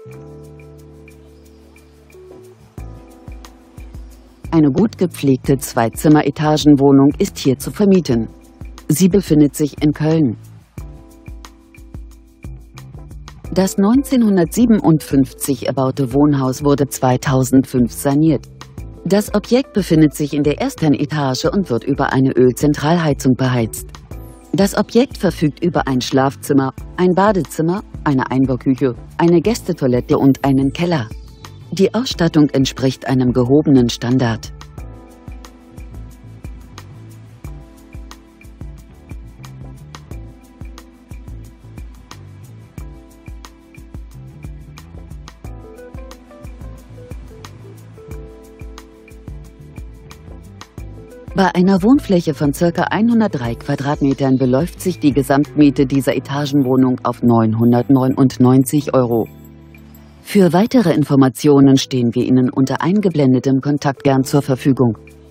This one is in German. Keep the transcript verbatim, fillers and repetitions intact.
Eine gut gepflegte Zwei-Zimmer-Etagenwohnung ist hier zu vermieten. Sie befindet sich in Köln. Das neunzehnhundertsiebenundfünfzig erbaute Wohnhaus wurde zweitausendfünf saniert. Das Objekt befindet sich in der ersten Etage und wird über eine Ölzentralheizung beheizt. Das Objekt verfügt über ein Schlafzimmer, ein Badezimmer, eine Einbauküche, eine Gästetoilette und einen Keller. Die Ausstattung entspricht einem gehobenen Standard. Bei einer Wohnfläche von ca. hundertdrei Quadratmetern beläuft sich die Gesamtmiete dieser Etagenwohnung auf neunhundertneunundneunzig Euro. Für weitere Informationen stehen wir Ihnen unter eingeblendetem Kontakt gern zur Verfügung.